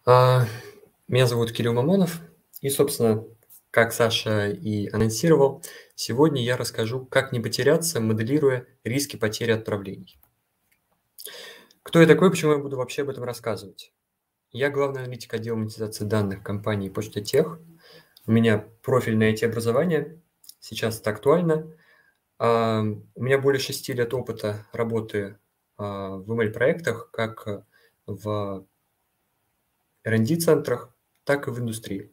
А, Меня зовут Кирилл Мамонов, и, собственно, как Саша и анонсировал, сегодня я расскажу, как не потеряться, моделируя риски потери отправлений. Кто я такой, почему я буду вообще об этом рассказывать? Я главный аналитик отдела монетизации данных компании Почта Тех. У меня профильное IT-образование, сейчас это актуально. У меня более 6 лет опыта работы в ML-проектах, как в R&D-центрах, так и в индустрии.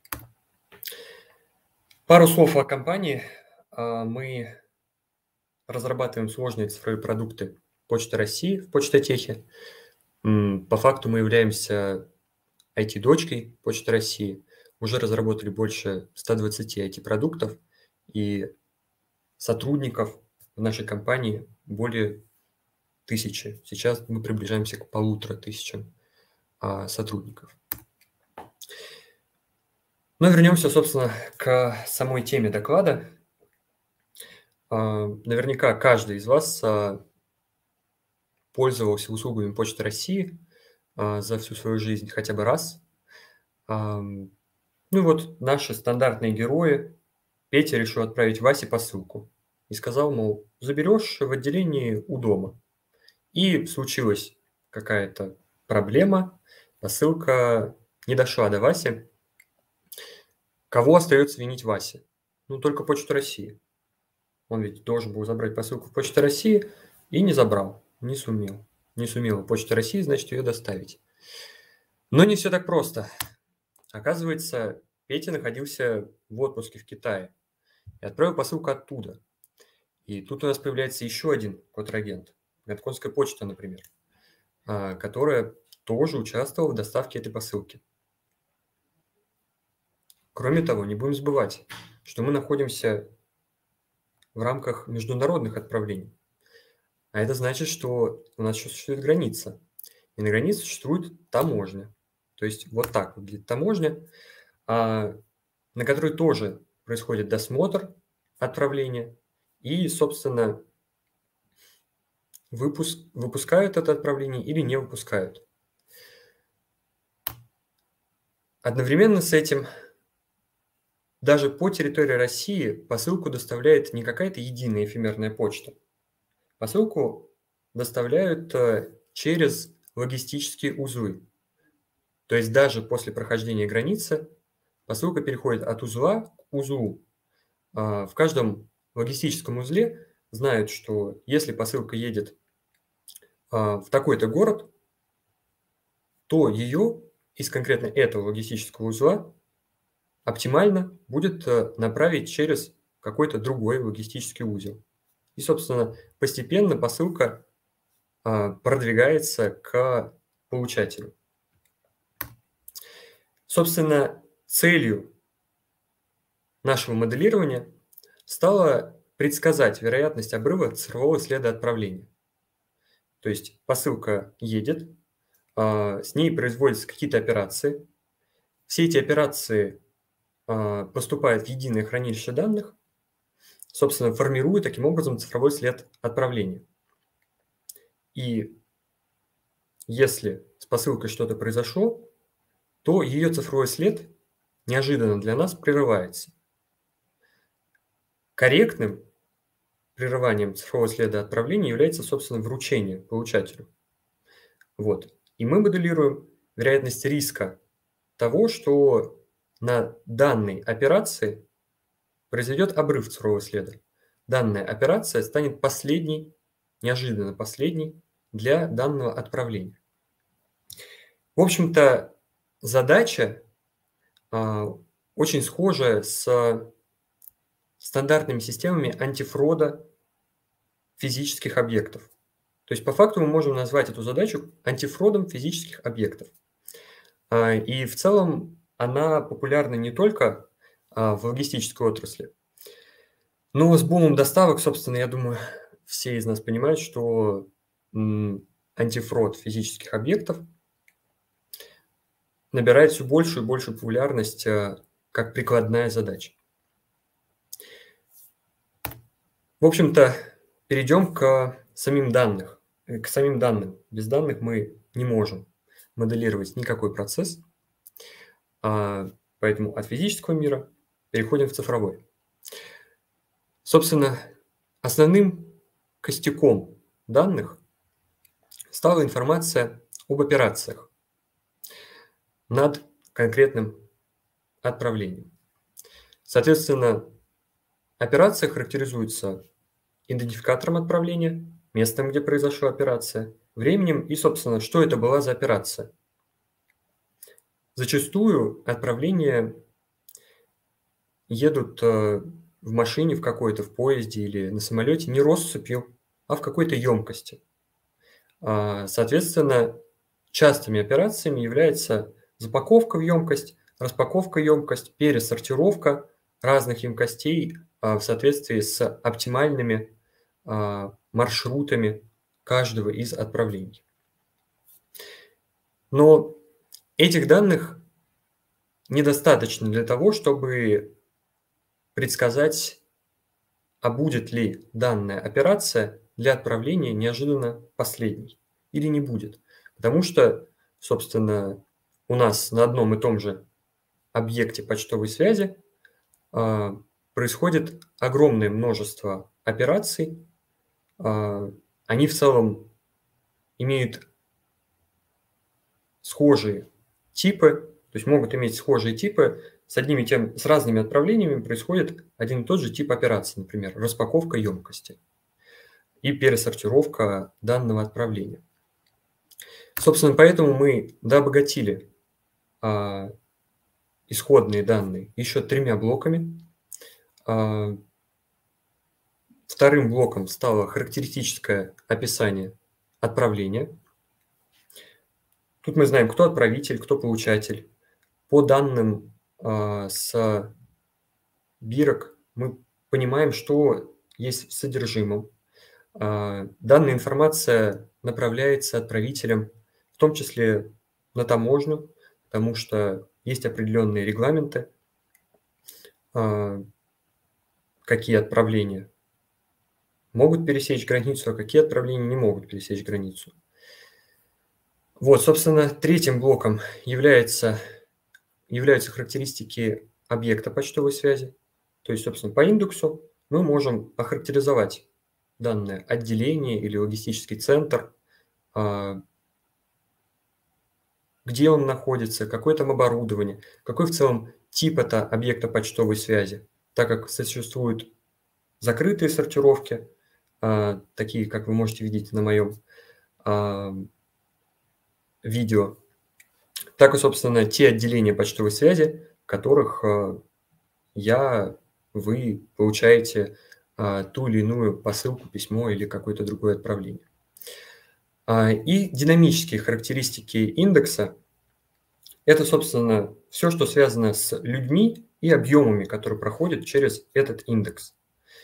Пару слов о компании. Мы разрабатываем сложные цифровые продукты Почты России в Почтотехе. По факту мы являемся IT-дочкой Почты России. Уже разработали больше 120 IT-продуктов, и сотрудников в нашей компании более 1000. Сейчас мы приближаемся к 1500 сотрудников. Но вернемся, собственно, к самой теме доклада. Наверняка каждый из вас пользовался услугами Почты России за всю свою жизнь хотя бы раз. Ну и вот наши стандартные герои. Петя решил отправить Васе посылку и сказал, мол, заберешь в отделении у дома. И случилась какая-то проблема, посылка не дошла до Васи. Кого остается винить Васе? Ну, только Почту России. Он ведь должен был забрать посылку в Почту России и не забрал, не сумел. Не сумела Почта России, значит, ее доставить. Но не все так просто. Оказывается, Петя находился в отпуске в Китае и отправил посылку оттуда. И тут у нас появляется еще один контрагент, Гонконгская почта, например, которая тоже участвовала в доставке этой посылки. Кроме того, не будем забывать, что мы находимся в рамках международных отправлений. А это значит, что у нас еще существует граница. И на границе существует таможня. То есть вот так выглядит таможня, на которой тоже происходит досмотр отправления. И, собственно, выпускают это отправление или не выпускают. Одновременно с этим даже по территории России посылку доставляет не какая-то единая эфемерная почта. Посылку доставляют через логистические узлы. То есть даже после прохождения границы посылка переходит от узла к узлу. В каждом логистическом узле знают, что если посылка едет в такой-то город, то ее из конкретно этого логистического узла оптимально будет направить через какой-то другой логистический узел. И, собственно, постепенно посылка продвигается к получателю. Собственно, целью нашего моделирования стало предсказать вероятность обрыва цифрового следа отправления. То есть посылка едет, с ней производятся какие-то операции. Все эти операции поступают в единое хранилище данных, собственно, формируя таким образом цифровой след отправления. И если с посылкой что-то произошло, то ее цифровой след неожиданно для нас прерывается. Корректным прерыванием цифрового следа отправления является, собственно, вручение получателю. Вот. И мы моделируем вероятность риска того, что на данной операции произойдет обрыв цифрового следа. Данная операция станет последней, неожиданно последней для данного отправления. В общем-то, задача очень схожая с стандартными системами антифрода физических объектов. То есть по факту мы можем назвать эту задачу антифродом физических объектов. И в целом она популярна не только в логистической отрасли, но с бумом доставок, собственно, я думаю, все из нас понимают, что антифрод физических объектов набирает все большую и большую популярность как прикладная задача. В общем-то, перейдем к самим данным. Без данных мы не можем моделировать никакой процесс, поэтому от физического мира переходим в цифровой. Собственно, основным костяком данных стала информация об операциях над конкретным отправлением. Соответственно, операция характеризуется идентификатором отправления, местом, где произошла операция, временем и, собственно, что это была за операция. Зачастую отправления едут в машине в какой-то, в поезде или на самолете не россыпью, а в какой-то емкости. Соответственно, частыми операциями является запаковка в емкость, распаковка емкость, пересортировка разных емкостей в соответствии с оптимальными маршрутами каждого из отправлений. Но этих данных недостаточно для того, чтобы предсказать, будет ли данная операция для отправления неожиданно последней или не будет. Потому что, собственно, у нас на одном и том же объекте почтовой связи происходит огромное множество операций. Они в целом имеют схожие типы, то есть могут иметь схожие типы, с разными отправлениями происходит один и тот же тип операции, например, распаковка емкости и пересортировка данного отправления. Собственно, поэтому мы дообогатили исходные данные еще 3 блоками. Вторым блоком стало характеристическое описание отправления. Тут мы знаем, кто отправитель, кто получатель. По данным с бирок мы понимаем, что есть в содержимом. Данная информация направляется отправителем, в том числе на таможню, потому что есть определенные регламенты, какие отправления могут пересечь границу, а какие отправления не могут пересечь границу. Вот, собственно, третьим блоком являются характеристики объекта почтовой связи. То есть, собственно, по индексу мы можем охарактеризовать данное отделение или логистический центр, где он находится, какое там оборудование, какой в целом тип это объекта почтовой связи, так как существуют закрытые сортировки, такие, как вы можете видеть на моем видео, так и, собственно, те отделения почтовой связи, в которых вы получаете ту или иную посылку, письмо или какое-то другое отправление. И динамические характеристики индекса – это, собственно, все, что связано с людьми и объемами, которые проходят через этот индекс.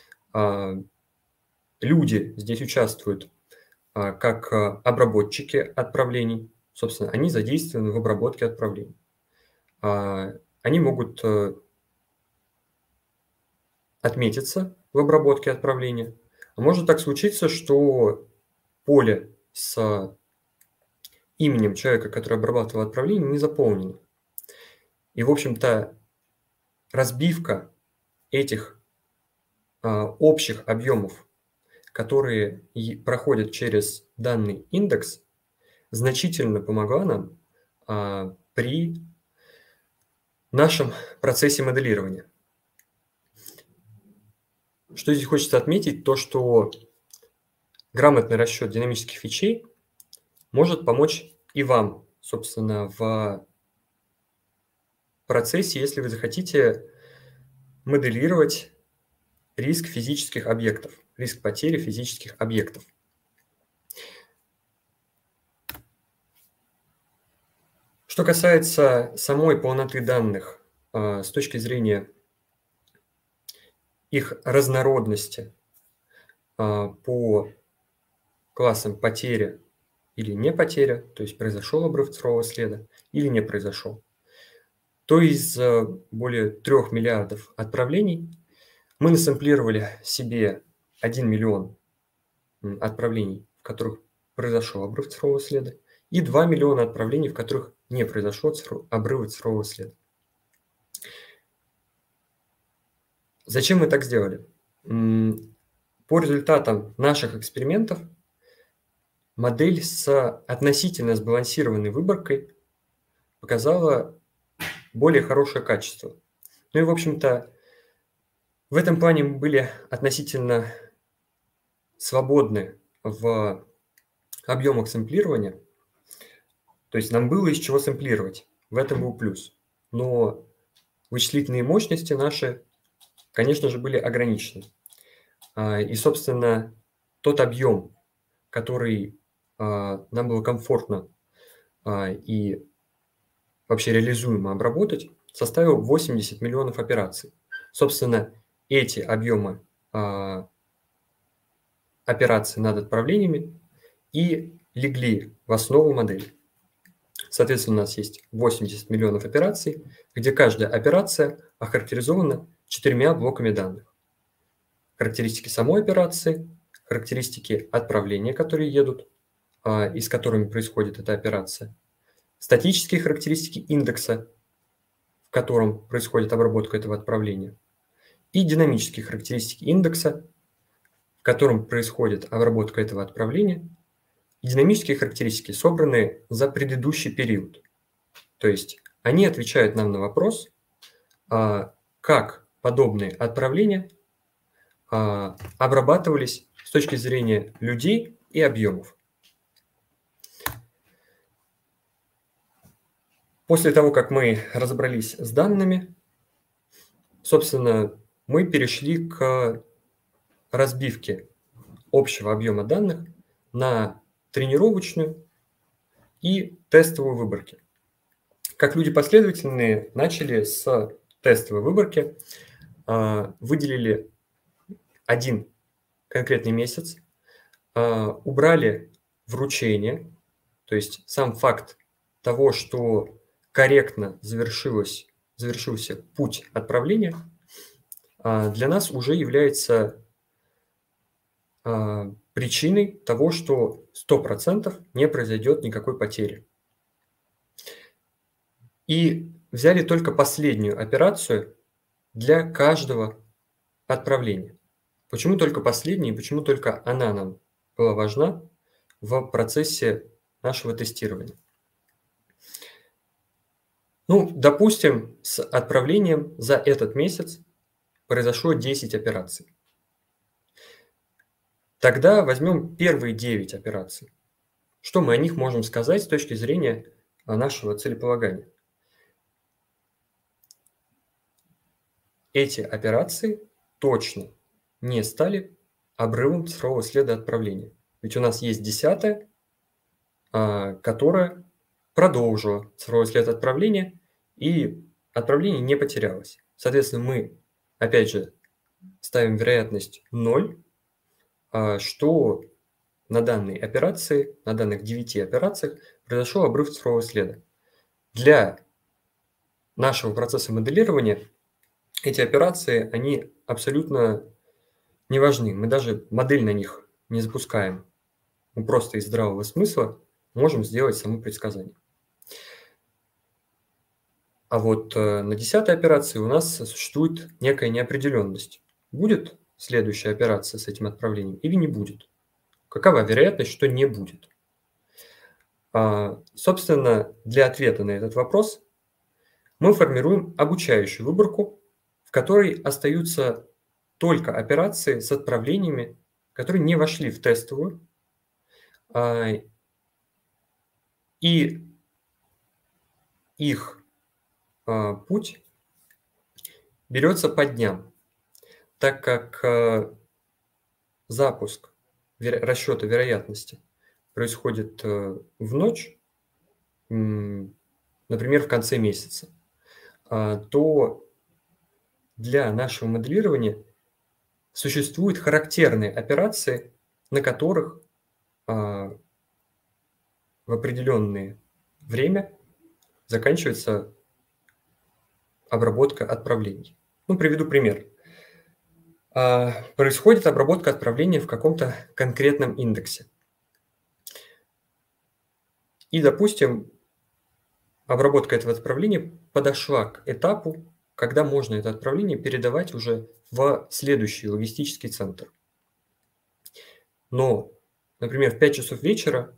Люди здесь участвуют как обработчики отправлений. Собственно, они задействованы в обработке отправлений. Они могут отметиться в обработке отправления. Может так случиться, что поле с именем человека, который обрабатывал отправление, не заполнено. И, в общем-то, разбивка этих общих объемов, которые проходят через данный индекс, значительно помогла нам при нашем процессе моделирования. Что здесь хочется отметить, то что грамотный расчет динамических фичей может помочь и вам, собственно, в процессе, если вы захотите моделировать риск физических объектов, риск потери физических объектов. Что касается самой полноты данных с точки зрения их разнородности по классам потеря или не потеря, то есть произошел обрыв цифрового следа или не произошел, то из более 3 миллиардов отправлений мы насэмплировали себе 1 миллион отправлений, в которых произошел обрыв цифрового следа, и 2 миллиона отправлений, в которых не произошло обрыва цифрового следа. Зачем мы так сделали? По результатам наших экспериментов модель с относительно сбалансированной выборкой показала более хорошее качество. Ну и, в общем-то, в этом плане мы были относительно свободны в объемах сэмплирования. То есть нам было из чего сэмплировать. В этом был плюс. Но вычислительные мощности наши, конечно же, были ограничены. И, собственно, тот объем, который нам было комфортно и вообще реализуемо обработать, составил 80 миллионов операций. Собственно, эти объемы операций над отправлениями и легли в основу модели. Соответственно, у нас есть 80 миллионов операций, где каждая операция охарактеризована 4 блоками данных. Характеристики самой операции, характеристики отправления, которые едут, и с которыми происходит эта операция, статические характеристики индекса, в котором происходит обработка этого отправления, и динамические характеристики индекса, в котором происходит обработка этого отправления, и динамические характеристики, собранные за предыдущий период. То есть они отвечают нам на вопрос, как подобные отправления обрабатывались с точки зрения людей и объемов. После того, как мы разобрались с данными, собственно, мы перешли к разбивке общего объема данных на тренировочную и тестовую выборки. Как люди последовательные начали с тестовой выборки, выделили один конкретный месяц, убрали вручение, то есть сам факт того, что корректно завершился путь отправления, для нас уже является причиной того, что 100% не произойдет никакой потери. И взяли только последнюю операцию для каждого отправления. Почему только последняя и почему только она нам была важна в процессе нашего тестирования? Ну, допустим, с отправлением за этот месяц произошло 10 операций. Тогда возьмем первые 9 операций. Что мы о них можем сказать с точки зрения нашего целеполагания? Эти операции точно не стали обрывом цифрового следа отправления. Ведь у нас есть 10-я, которая продолжила цифровой след отправления, и отправление не потерялось. Соответственно, мы, опять же, ставим вероятность 0, что на данной операции, на данных 9 операциях произошел обрыв цифрового следа. Для нашего процесса моделирования эти операции, они абсолютно не важны. Мы даже модель на них не запускаем. Мы просто из здравого смысла можем сделать само предсказание. А вот на 10-й операции у нас существует некая неопределенность. Будет следующая операция с этим отправлением или не будет? Какова вероятность, что не будет? Собственно, для ответа на этот вопрос мы формируем обучающую выборку, в которой остаются только операции с отправлениями, которые не вошли в тестовую, и их путь берется по дням, так как запуск расчета вероятности происходит в ночь, например, в конце месяца, то для нашего моделирования существуют характерные операции, на которых в определенное время заканчивается обработка отправлений. Ну, приведу пример. Происходит обработка отправления в каком-то конкретном индексе. И, допустим, обработка этого отправления подошла к этапу, когда можно это отправление передавать уже в следующий логистический центр. Но, например, в 5 часов вечера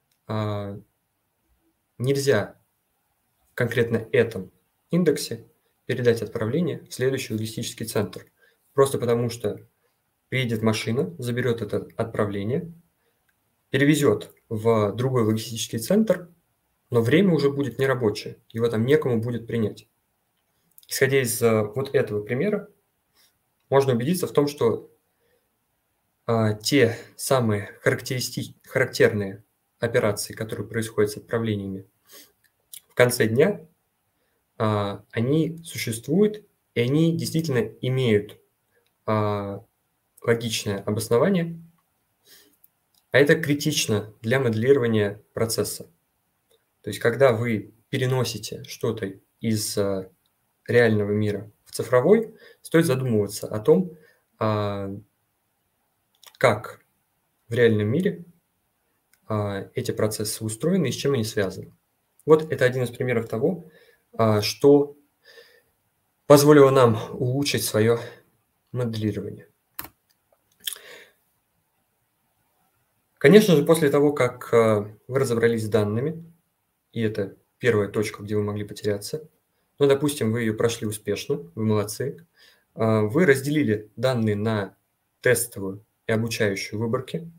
нельзя в конкретно этом индексе передать отправление в следующий логистический центр. Просто потому что приедет машина, заберет это отправление, перевезет в другой логистический центр, но время уже будет нерабочее, его там некому будет принять. Исходя из вот этого примера, можно убедиться в том, что те самые характерные операции, которые происходят с отправлениями в конце дня, они существуют, и они действительно имеют логичное обоснование, а это критично для моделирования процесса. То есть, когда вы переносите что-то из реального мира в цифровой, стоит задумываться о том, как в реальном мире эти процессы устроены и с чем они связаны. Вот это один из примеров того, что позволило нам улучшить свое моделирование. Конечно же, после того, как вы разобрались с данными, и это первая точка, где вы могли потеряться, ну, допустим, вы ее прошли успешно, вы молодцы, вы разделили данные на тестовую и обучающую выборки,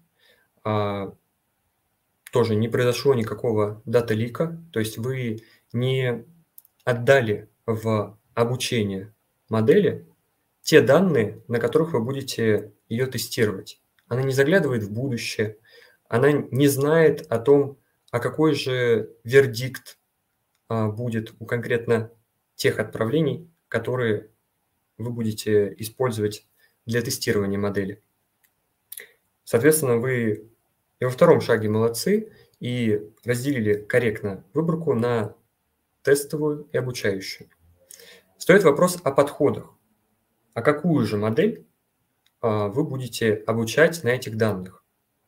тоже не произошло никакого дата-лика, то есть вы не отдали в обучение модели те данные, на которых вы будете ее тестировать. Она не заглядывает в будущее, она не знает о том, а какой же вердикт будет у конкретно тех отправлений, которые вы будете использовать для тестирования модели. Соответственно, вы и во втором шаге молодцы и разделили корректно выборку на тестовую и обучающую. Встает вопрос о подходах. А какую же модель вы будете обучать на этих данных?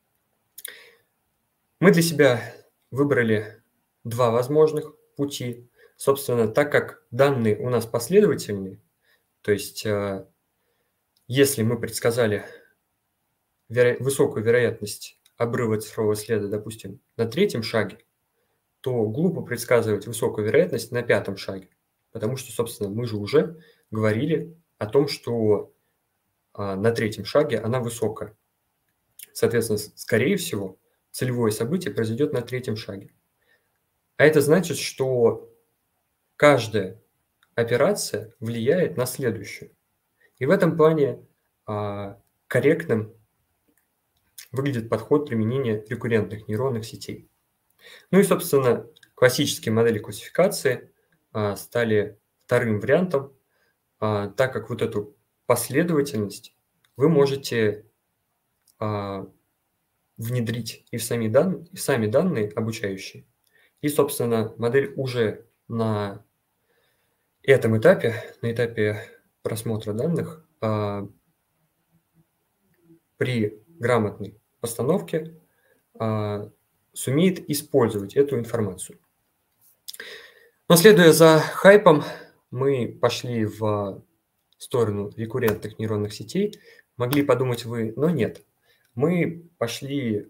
Мы для себя выбрали два возможных пути. Собственно, так как данные у нас последовательные, то есть если мы предсказали высокую вероятность обрыва цифрового следа, допустим, на третьем шаге, то глупо предсказывать высокую вероятность на пятом шаге, потому что, собственно, мы же уже говорили о том, что на третьем шаге она высокая. Соответственно, скорее всего, целевое событие произойдет на третьем шаге. А это значит, что каждая операция влияет на следующую. И в этом плане корректным выглядит подход применения рекуррентных нейронных сетей. Ну и, собственно, классические модели классификации стали вторым вариантом, так как вот эту последовательность вы можете внедрить и в сами данные обучающие. И, собственно, модель уже на этом этапе, на этапе просмотра данных, при грамотной постановке сумеет использовать эту информацию. Но следуя за хайпом, мы пошли в сторону рекуррентных нейронных сетей. Могли подумать вы, но нет. Мы пошли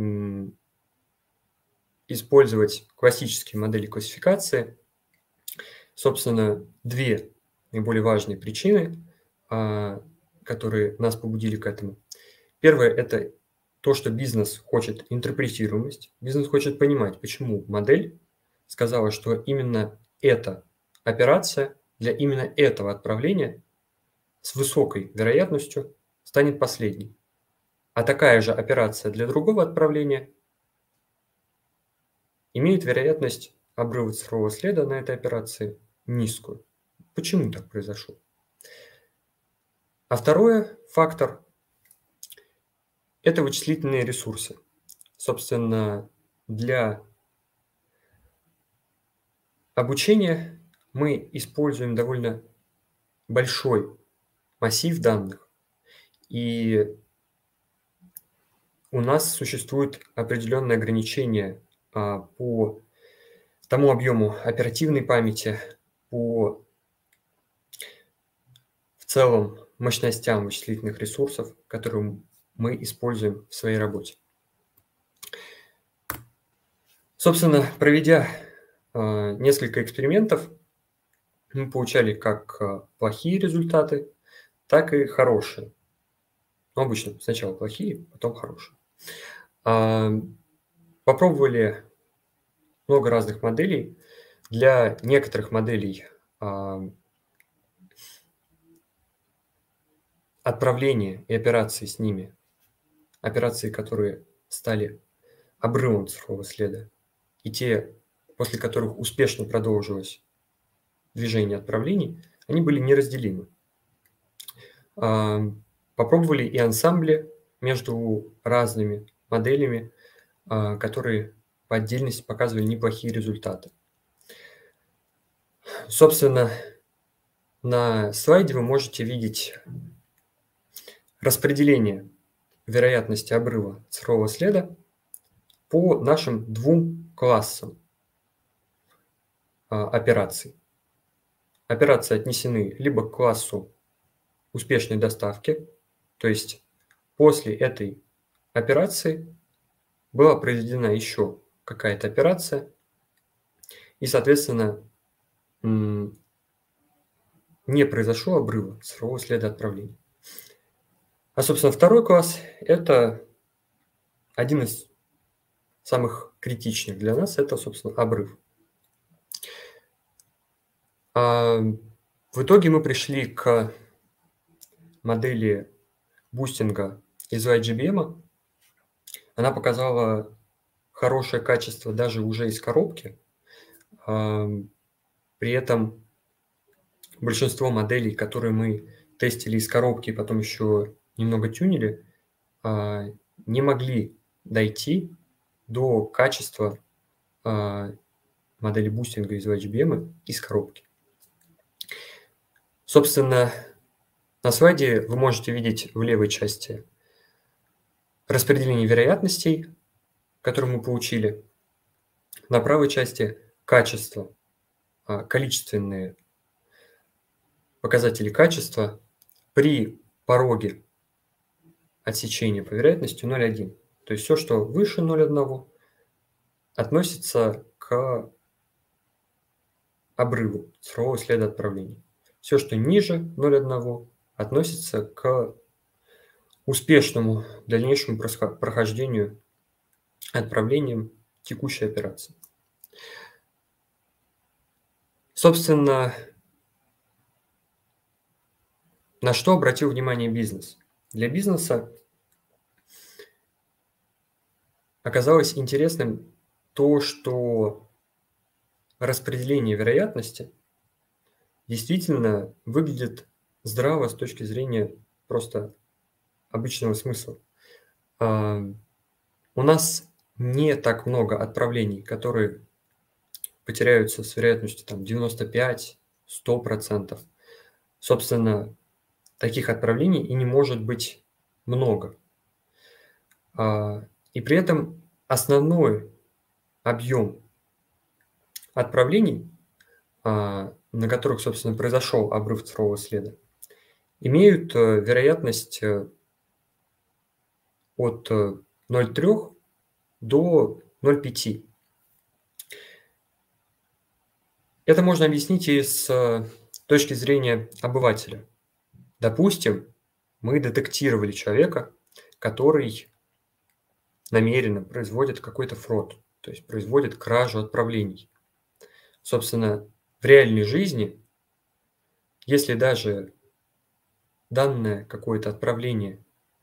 использовать классические модели классификации. Собственно, две наиболее важные причины, которые нас побудили к этому. Первое – это то, что бизнес хочет интерпретируемость. Бизнес хочет понимать, почему модель сказала, что именно эта операция для именно этого отправления с высокой вероятностью станет последней. А такая же операция для другого отправления имеет вероятность обрыва цифрового следа на этой операции низкую. Почему так произошло? А второй фактор – это вычислительные ресурсы. Собственно, для обучения мы используем довольно большой массив данных, и у нас существует определенное ограничение по тому объему оперативной памяти, по в целом мощностям вычислительных ресурсов, которые мы используем в своей работе. Собственно, проведя несколько экспериментов, мы получали как плохие результаты, так и хорошие. Ну, обычно сначала плохие, потом хорошие. Попробовали много разных моделей. Для некоторых моделей отправления и операции с ними, операции, которые стали обрывом цифрового следа, и те, после которых успешно продолжилось движение отправлений, они были неразделимы. Попробовали и ансамбли между разными моделями, которые по отдельности показывали неплохие результаты. Собственно, на слайде вы можете видеть распределение вероятности обрыва цифрового следа по нашим двум классам операций. Операции отнесены либо к классу успешной доставки, то есть после этой операции была произведена еще какая-то операция, и, соответственно, не произошло обрыва цифрового следа отправления. А, собственно, второй класс – это один из самых критичных для нас, это, собственно, обрыв. В итоге мы пришли к модели бустинга из IGBM. Она показала хорошее качество даже уже из коробки. При этом большинство моделей, которые мы тестили из коробки и потом еще немного тюнили, не могли дойти до качества модели бустинга из IGBM из коробки. Собственно, на слайде вы можете видеть в левой части распределение вероятностей, которые мы получили. На правой части качество, количественные показатели качества при пороге отсечения по вероятности 0,1. То есть все, что выше 0,1, относится к обрыву цифрового следа отправления. Все, что ниже 0,1, относится к успешному дальнейшему прохождению отправлением текущей операции. Собственно, на что обратил внимание бизнес? Для бизнеса оказалось интересным то, что распределение вероятности действительно выглядит здраво с точки зрения просто обычного смысла. У нас не так много отправлений, которые потеряются с вероятностью 95-100%. Собственно, таких отправлений и не может быть много. И при этом основной объем отправлений, на которых, собственно, произошел обрыв цифрового следа, имеют вероятность от 0,3 до 0,5. Это можно объяснить и с точки зрения обывателя. Допустим, мы детектировали человека, который намеренно производит какой-то фрод, то есть производит кражу отправлений. Собственно, в реальной жизни, если даже данное какое-то отправление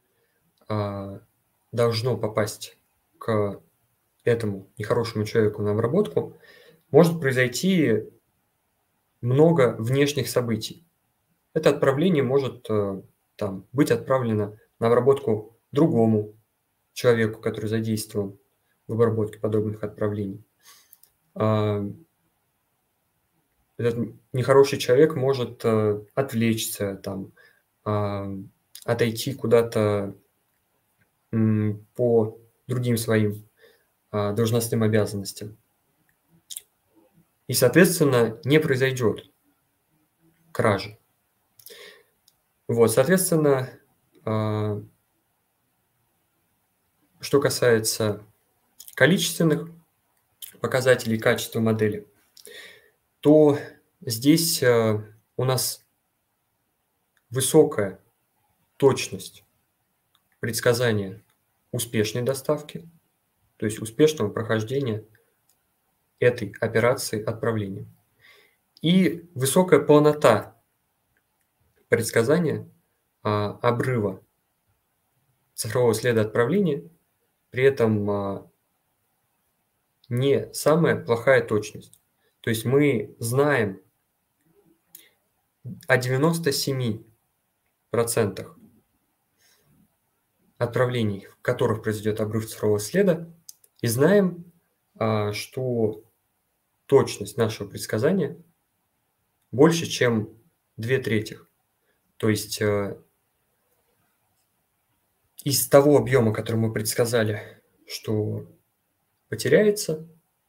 должно попасть к этому нехорошему человеку на обработку, может произойти много внешних событий. Это отправление может быть отправлено на обработку другому человеку, который задействован в обработке подобных отправлений. Этот нехороший человек может отвлечься, отойти куда-то по другим своим должностным обязанностям. И, соответственно, не произойдет кражи. Вот, соответственно, что касается количественных показателей качества модели, то здесь у нас высокая точность предсказания успешной доставки, то есть успешного прохождения этой операции отправления. И высокая полнота предсказания обрыва цифрового следа отправления, при этом не самая плохая точность. То есть мы знаем о 97% отправлений, в которых произойдет обрыв цифрового следа, и знаем, что точность нашего предсказания больше, чем 2/3. То есть из того объема, который мы предсказали, что потеряется,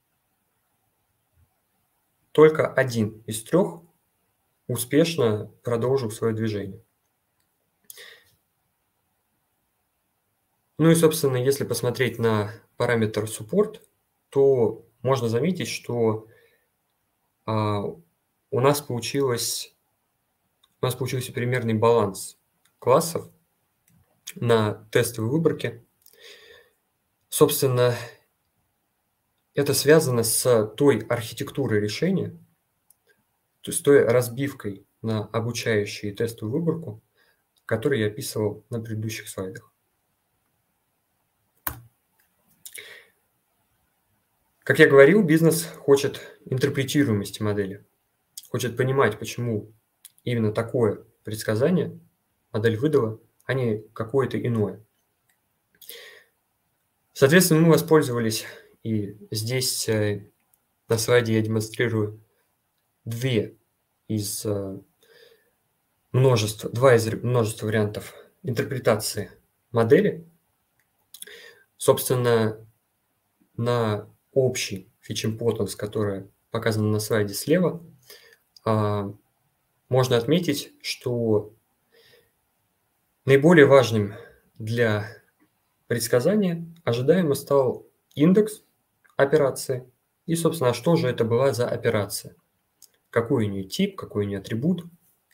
только 1 из 3 успешно продолжил свое движение. Ну и, собственно, если посмотреть на параметр support, то можно заметить, что у нас получился примерный баланс классов на тестовой выборке. Собственно, это связано с той архитектурой решения, то есть той разбивкой на обучающую и тестовую выборку, которую я описывал на предыдущих слайдах. Как я говорил, бизнес хочет интерпретируемости модели, хочет понимать, почему именно такое предсказание модель выдала, а не какое-то иное. Соответственно, мы воспользовались, и здесь на слайде я демонстрирую два из множества вариантов интерпретации модели. Собственно, на общий Fitch Importance, которая показана на слайде слева, можно отметить, что наиболее важным для предсказания ожидаемо стал индекс операции и, собственно, что же это была за операция, какой у нее тип, какой у нее атрибут.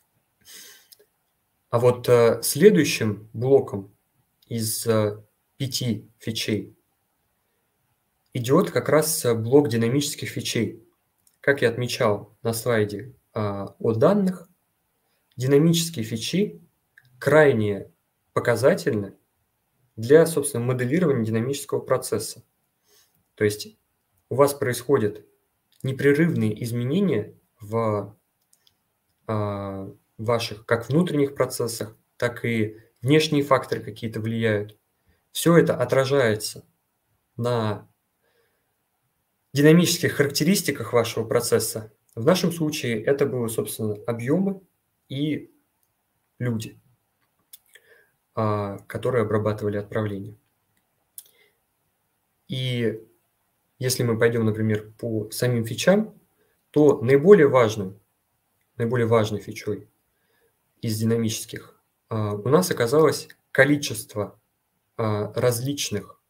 А вот следующим блоком из 5 фичей идет как раз блок динамических фичей. Как я отмечал на слайде о данных, динамические фичи крайне показательны для, собственно, моделирования динамического процесса. То есть у вас происходят непрерывные изменения в ваших как внутренних процессах, так и внешние факторы какие-то влияют. Все это отражается на динамических характеристиках вашего процесса. В нашем случае это было, собственно, объемы и люди, которые обрабатывали отправление. И если мы пойдем, например, по самим фичам, то наиболее важной фичой из динамических у нас оказалось количество различных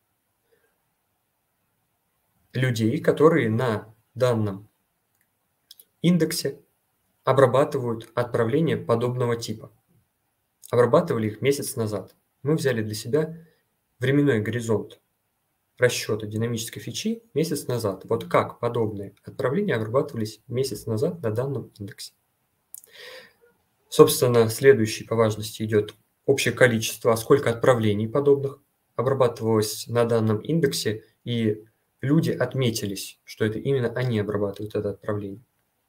людей, которые на данном индексе обрабатывают отправления подобного типа. Обрабатывали их месяц назад. Мы взяли для себя временной горизонт расчета динамической фичи месяц назад. Вот как подобные отправления обрабатывались месяц назад на данном индексе. Собственно, следующий по важности идет общее количество, сколько отправлений подобных обрабатывалось на данном индексе, и люди отметились, что это именно они обрабатывают это отправление.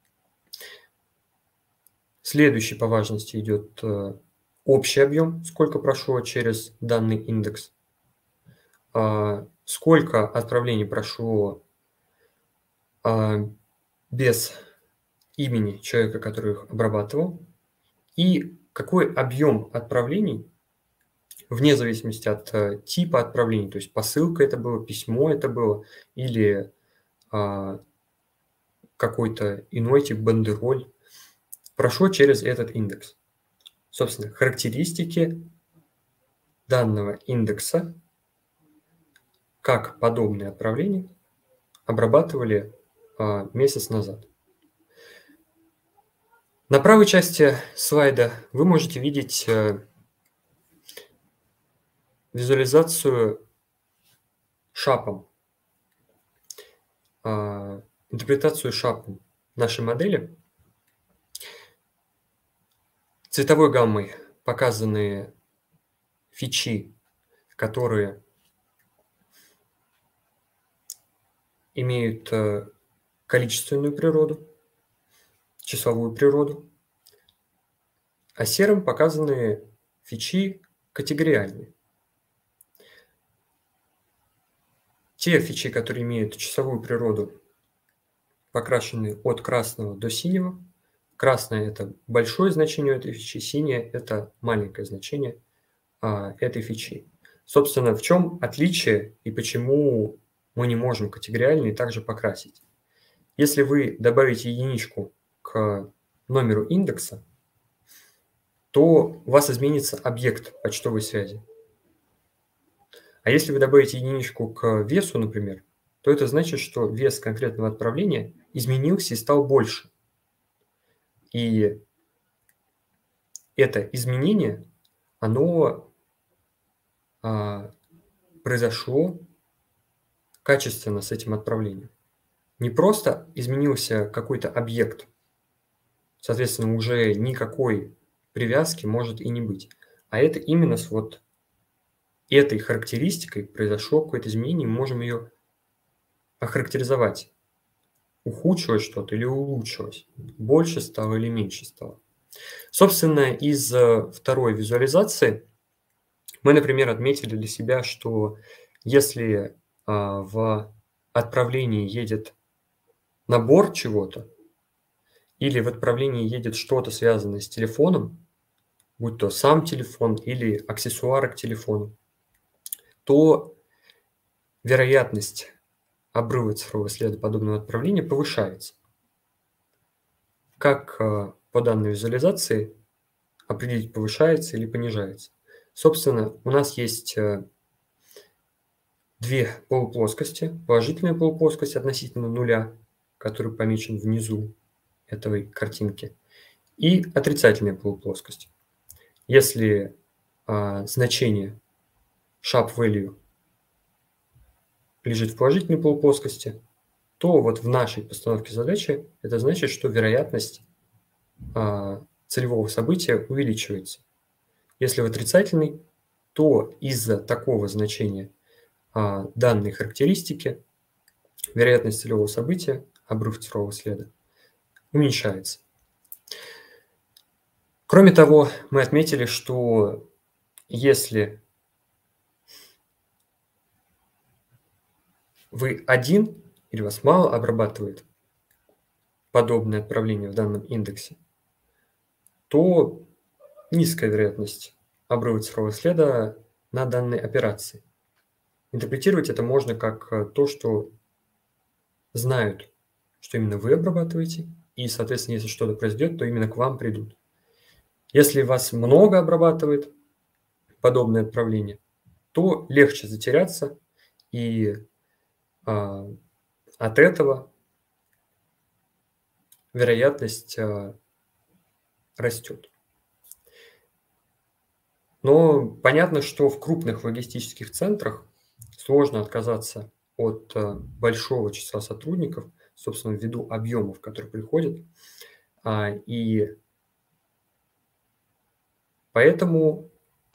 Следующий по важности идет общий объем, сколько прошло через данный индекс, сколько отправлений прошло без имени человека, который их обрабатывал, и какой объем отправлений вне зависимости от типа отправления, то есть посылка это было, письмо это было или какой-то иной тип бандероль, прошло через этот индекс. Собственно, характеристики данного индекса, как подобные отправления, обрабатывали месяц назад. На правой части слайда вы можете видеть визуализацию шапом, интерпретацию шапом нашей модели. Цветовой гаммой показаны фичи, которые имеют количественную природу, числовую природу, а серым показаны фичи категориальные. Те фичи, которые имеют числовую природу, покрашены от красного до синего. Красное – это большое значение этой фичи, синее – это маленькое значение этой фичи. Собственно, в чем отличие и почему мы не можем категориальные также покрасить? Если вы добавите единичку к номеру индекса, то у вас изменится объект почтовой связи. А если вы добавите единичку к весу, например, то это значит, что вес конкретного отправления изменился и стал больше. И это изменение, оно произошло качественно с этим отправлением. Не просто изменился какой-то объект, соответственно, уже никакой привязки может и не быть, а это именно с вот этой характеристикой произошло какое-то изменение, мы можем ее охарактеризовать. Ухудшилось что-то или улучшилось, больше стало или меньше стало. Собственно, из второй визуализации мы, например, отметили для себя, что если в отправлении едет набор чего-то, или в отправлении едет что-то, связанное с телефоном, будь то сам телефон или аксессуары к телефону, то вероятность обрыва цифрового следа подобного отправления повышается. Как по данной визуализации определить, повышается или понижается? Собственно, у нас есть две полуплоскости. Положительная полуплоскость относительно нуля, который помечен внизу этой картинки, и отрицательная полуплоскость. Если значение sharp value лежит в положительной полуплоскости, то вот в нашей постановке задачи это значит, что вероятность целевого события увеличивается. Если в отрицательной, то из-за такого значения данной характеристики вероятность целевого события, обрыв цифрового следа, уменьшается. Кроме того, мы отметили, что если вы один или вас мало обрабатывает подобное отправление в данном индексе, то низкая вероятность обрыва цифрового следа на данной операции. Интерпретировать это можно как то, что знают, что именно вы обрабатываете, и, соответственно, если что-то произойдет, то именно к вам придут. Если вас много обрабатывает подобное отправление, то легче затеряться, и от этого вероятность растет. Но понятно, что в крупных логистических центрах сложно отказаться от большого числа сотрудников, собственно, ввиду объемов, которые приходят. И поэтому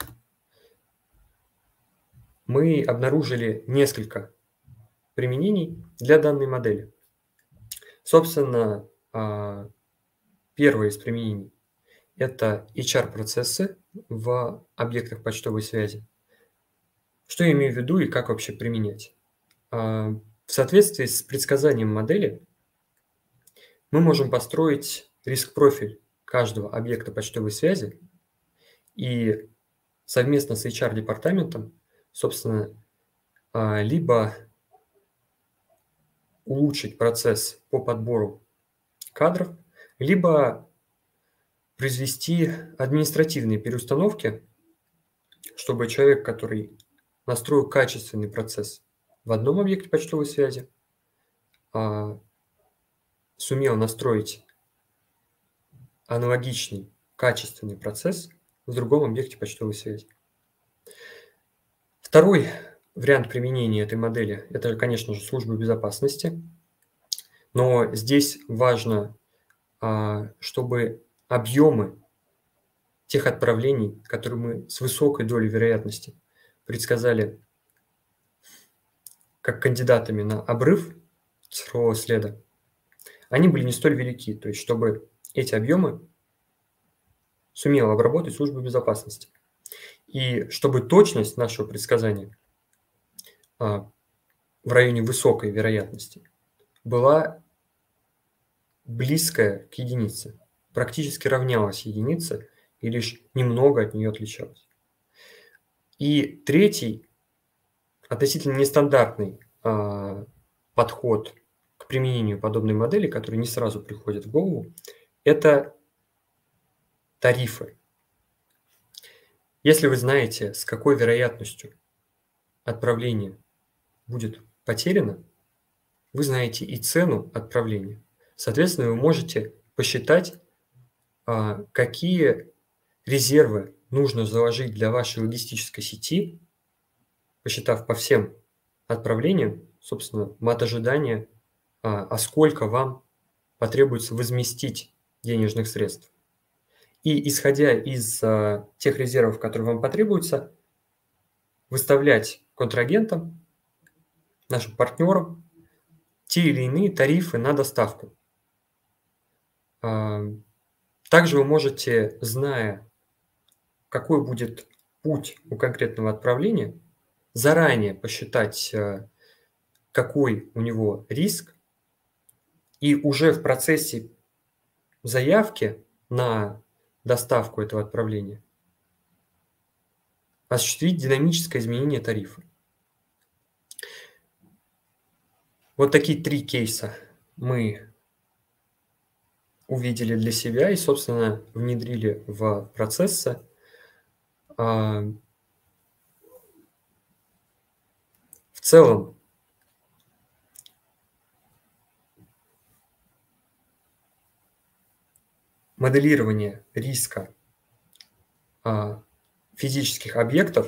мы обнаружили несколько применений для данной модели. Собственно, первое из применений – это HR-процессы в объектах почтовой связи. Что я имею в виду и как вообще применять? В соответствии с предсказанием модели мы можем построить риск-профиль каждого объекта почтовой связи и совместно с HR-департаментом, собственно, либо улучшить процесс по подбору кадров, либо произвести административные переустановки, чтобы человек, который настроил качественный процесс в одном объекте почтовой связи, сумел настроить аналогичный качественный процесс в другом объекте почтовой связи. Второй вариант применения этой модели – это, конечно же, служба безопасности. Но здесь важно, чтобы объемы тех отправлений, которые мы с высокой долей вероятности предсказали как кандидатами на обрыв цифрового следа, они были не столь велики. То есть чтобы эти объемы сумела обработать служба безопасности. И чтобы точность нашего предсказания в районе высокой вероятности была близкая к единице, практически равнялась единице и лишь немного от нее отличалась. И третий, относительно нестандартный подход к применению подобной модели, который не сразу приходит в голову, это тарифы. Если вы знаете, с какой вероятностью отправление будет потеряно, вы знаете и цену отправления. Соответственно, вы можете посчитать, какие резервы нужно заложить для вашей логистической сети, посчитав по всем отправлениям, собственно, мат ожидания, сколько вам потребуется возместить денежных средств. И исходя из тех резервов, которые вам потребуются, выставлять контрагентам, нашим партнерам, те или иные тарифы на доставку. Также вы можете, зная, какой будет путь у конкретного отправления, заранее посчитать, какой у него риск, и уже в процессе заявки на доставку этого отправления осуществить динамическое изменение тарифа. Вот такие 3 кейса мы увидели для себя и, собственно, внедрили в процессы. В целом, моделирование риска физических объектов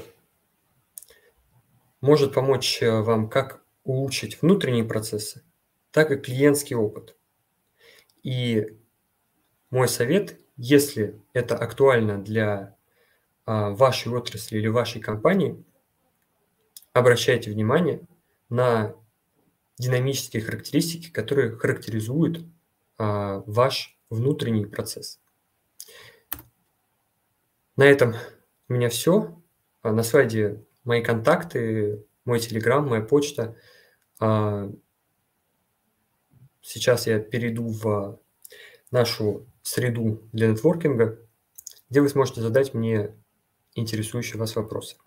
может помочь вам как улучшить внутренние процессы, так и клиентский опыт. И мой совет, если это актуально для вашей отрасли или вашей компании, обращайте внимание на динамические характеристики, которые характеризуют ваш внутренний процесс. На этом у меня все. На слайде мои контакты, мой телеграм, моя почта. Сейчас я перейду в нашу среду для нетворкинга, где вы сможете задать мне интересующие вас вопросы.